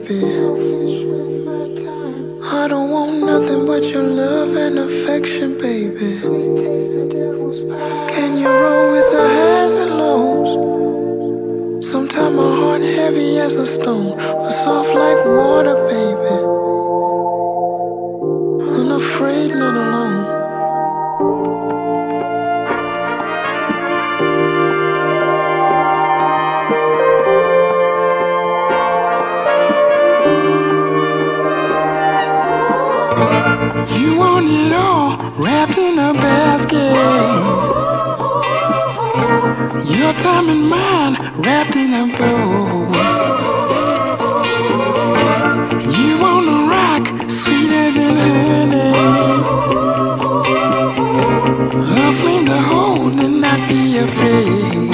baby. I don't want nothing but your love and affection, baby. Can you roll with the highs and lows? Sometimes my heart heavy as a stone, but soft like water, baby. Unafraid, not alone. You want it all wrapped in a basket. Your time and mine wrapped in a bow. You wanna rock sweeter than honey, a flame to hold and not be afraid.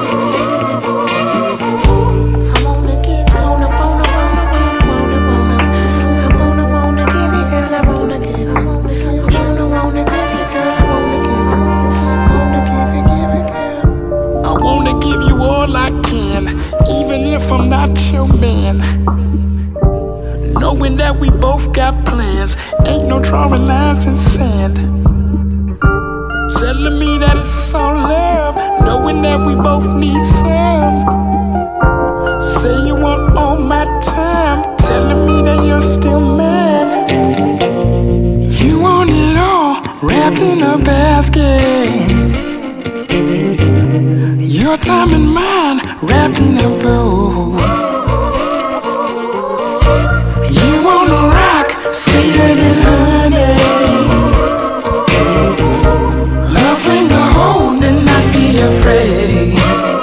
Even if I'm not your man, knowing that we both got plans, ain't no drawing lines in sand. Telling me that it's all love, knowing that we both need some. Say you want all my time, telling me that you're still mad. You want it all wrapped in a basket. Your time and mine wrapped in a bow. You wanna rock sweeter than honey, a flame to hold and not be afraid.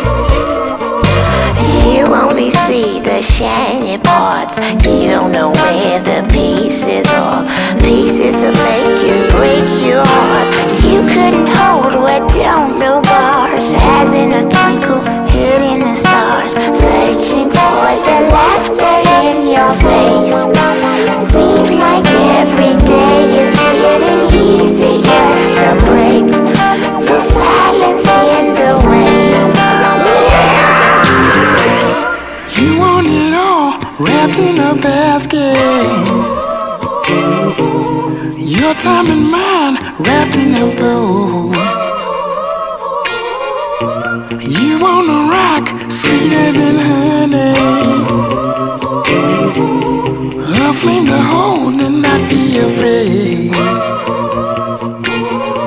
You only see the shiny parts, you don't know where the pieces are. Pieces to make and break your heart. You couldn't hold what don't know bars. As in a twinkle, hitting the stars, searching for the laughter in your face. Seems like every day is getting easier to break the silence in the wind. You want it all wrapped in a basket. Your time and mine wrapped in a bow. You wanna rock sweeter than honey, a flame to hold and not be afraid.